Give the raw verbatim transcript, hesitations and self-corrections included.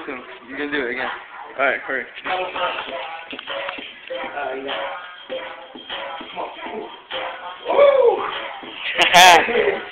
soon. You can do it again. Alright, hurry. Uh, yeah. Come on. Haha.